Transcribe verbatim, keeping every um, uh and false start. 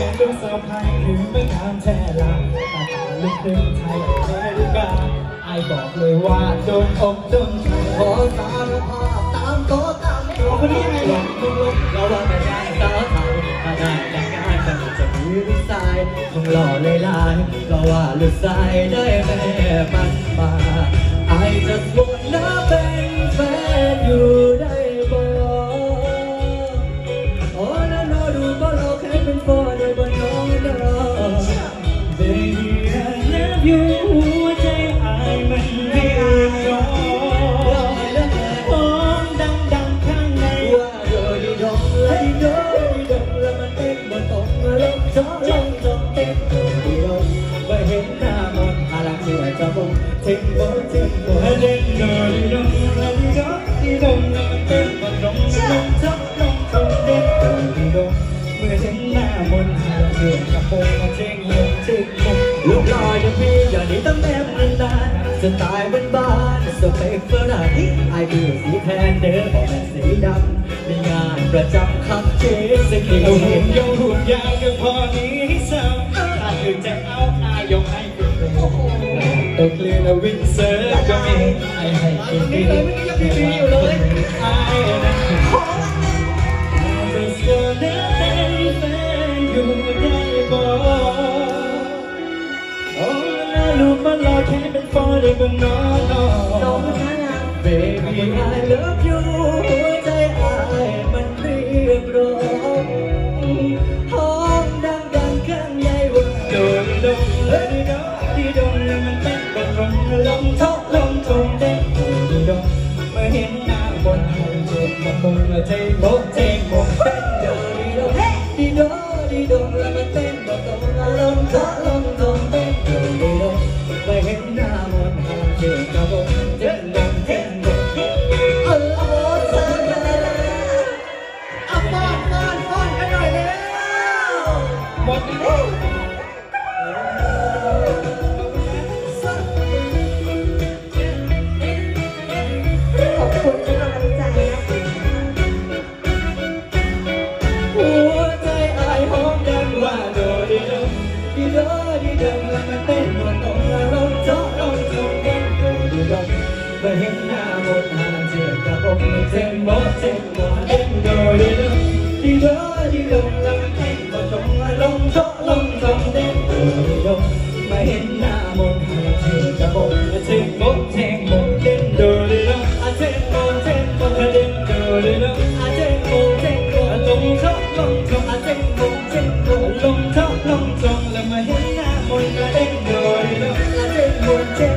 นเป็นสาวไทยหรือไม่งามแท้ละตาตาลูกครึ่งไทยอเมริกาไอบอกเลยว่าโดนอกโดนใจขอสารภาพตามโตตามตัวคนนี้ไงลงลงลงเราว่าไม่ได้สาวไทยถ้าได้แต่งงานกันจะมีลูกชายคงหล่อเลยลายเราว่าลูกชายได้แม่มันมาไอจะสวยนะเป็นแฟนอยู่ได้บ่โอ้น่าโนดูก็เราแค่เป็นโฟนได้บ่น้องเด้อ Baby I love you หัวใจไอมันไม่อาจรอหอมดังดังข้างในว่าโดยดีดงและดีโดยดีดงแล้วมันเต้นบนตรงลงจอลงจงเต้นโดยดีดงไม่เห็นหน้ามนอาลังเสือจะบุกทิ้งบ่ทิ้งบ่เต้นโดยดีดงและดีดงดีดงแล้วมันเต้นบนตรงลงจอลงจงเต้นโดยดีดงเมื่อเห็นหน้ามนอาลังเสือกระโปรงมาทิ้งลงทิ้งลงลูกหล่ออย่างพี่อย่าหนีตำแหน่งนานๆสไตล์บ้านๆสเปคเฟอร์รารี่ไอคือสีแทนเดิมบอกแบบสีดำในงานประจำคับเจสกีหุ่นยงหุ่นยาวก็พอนี้สาวอาจคือจะเอาอายกให้คุณตัวคลีนวินเซอร์ก็มีไอให้กินดีไม่ยังมีวิวเลยไอนั้นของเป็นโซนเดินแฟนอยู่ได้บ่โอ้แล้วลูกมันรอแค่เป็นฟอร์ได้บ่น้องน้องBaby I love you หัวใจไอมันเรียกร้องห้องดังดังข้างในว่าโดนดงเลยดีดงดีดงแล้วมันเต้นบนลงลงทอกลงทงเต้นดีดงเมื่อเห็นหน้าบนหัวใจมันคงจะเทโบเทโบเต้นโดดีดงดีดงดีดงแล้วมันเต้นบนตรงลงทอกลงทงเต้นโดดีดงเมื่อเห็นหน้าบนหัวใจกระโบเต้นลงเต้นหมดแล้วขอบคุณที่กำลังใจนะหัวใจอายหอมดังว่าโดดีดงดีโดดีดงแล้วมันเต้นบนตรงแล้วลงโจ๊ะลงจงเต้นโดดีดงเมื่อเห็นหน้าหมดหาเจ็บกระผมเจ็บหมดเจ็บหมดเต้นโดดีดงดีโดดีดงแล้วมันเต้นบนตรงลงโจ๊ะลงจงเต้นโดดีดงมาเห็นหน้ามนต์ให้เธอกระบอกเจ็บหมดเจ็บหมดเต้นโดดีดงอาเจ็บหมดเจ็บหมดเต้นโดดีดงอาเจ็บหมดเจ็บหมดลงโจ๊ะลงจงอาเจ็บหมดเจ็บหมดลงโจ๊ะลงจงแล้วมาเห็นหน้ามนต์เต้นโดดีดงอาเจ็บหมดเจ็บ